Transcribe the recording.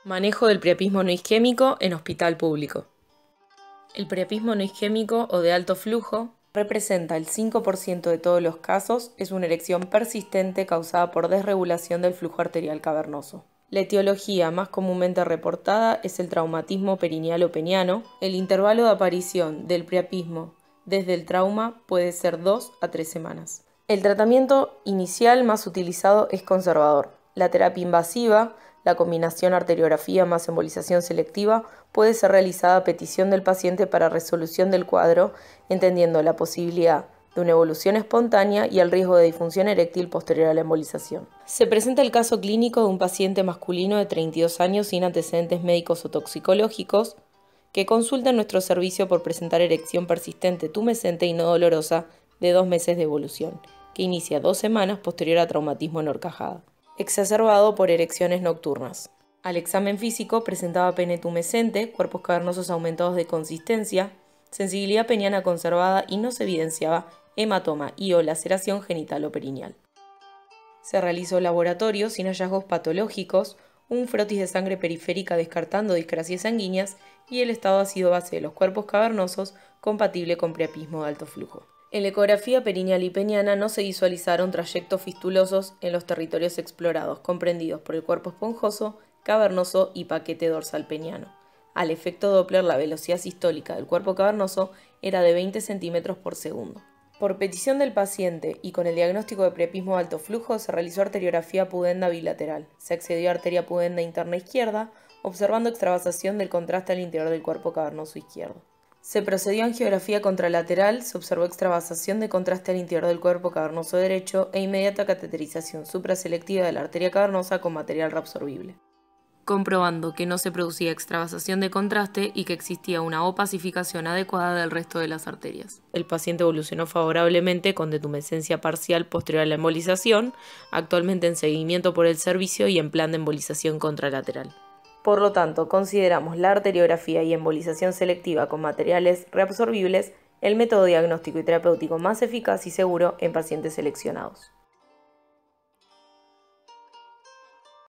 Manejo del priapismo no isquémico en hospital público. El priapismo no isquémico o de alto flujo representa el 5% de todos los casos, es una erección persistente causada por desregulación del flujo arterial cavernoso. La etiología más comúnmente reportada es el traumatismo perineal o peniano. El intervalo de aparición del priapismo desde el trauma puede ser 2 a 3 semanas. El tratamiento inicial más utilizado es conservador. La terapia invasiva, la combinación arteriografía más embolización selectiva, puede ser realizada a petición del paciente para resolución del cuadro, entendiendo la posibilidad de una evolución espontánea y el riesgo de disfunción eréctil posterior a la embolización. Se presenta el caso clínico de un paciente masculino de 32 años sin antecedentes médicos o toxicológicos que consulta en nuestro servicio por presentar erección persistente tumescente y no dolorosa de 2 meses de evolución, que inicia 2 semanas posterior a traumatismo en horcajada, exacerbado por erecciones nocturnas. Al examen físico presentaba pene tumescente, cuerpos cavernosos aumentados de consistencia, sensibilidad peniana conservada y no se evidenciaba hematoma y o laceración genital o perineal. Se realizó laboratorio sin hallazgos patológicos, un frotis de sangre periférica descartando discrasias sanguíneas y el estado ácido-base de los cuerpos cavernosos compatible con priapismo de alto flujo. En la ecografía perineal y peniana no se visualizaron trayectos fistulosos en los territorios explorados, comprendidos por el cuerpo esponjoso, cavernoso y paquete dorsal peniano. Al efecto Doppler, la velocidad sistólica del cuerpo cavernoso era de 20 centímetros por segundo. Por petición del paciente y con el diagnóstico de priapismo de alto flujo, se realizó arteriografía pudenda bilateral. Se accedió a arteria pudenda interna izquierda, observando extravasación del contraste al interior del cuerpo cavernoso izquierdo. Se procedió a angiografía contralateral, se observó extravasación de contraste al interior del cuerpo cavernoso derecho e inmediata cateterización supraselectiva de la arteria cavernosa con material reabsorbible, comprobando que no se producía extravasación de contraste y que existía una opacificación adecuada del resto de las arterias. El paciente evolucionó favorablemente con detumescencia parcial posterior a la embolización, actualmente en seguimiento por el servicio y en plan de embolización contralateral. Por lo tanto, consideramos la arteriografía y embolización selectiva con materiales reabsorbibles el método diagnóstico y terapéutico más eficaz y seguro en pacientes seleccionados.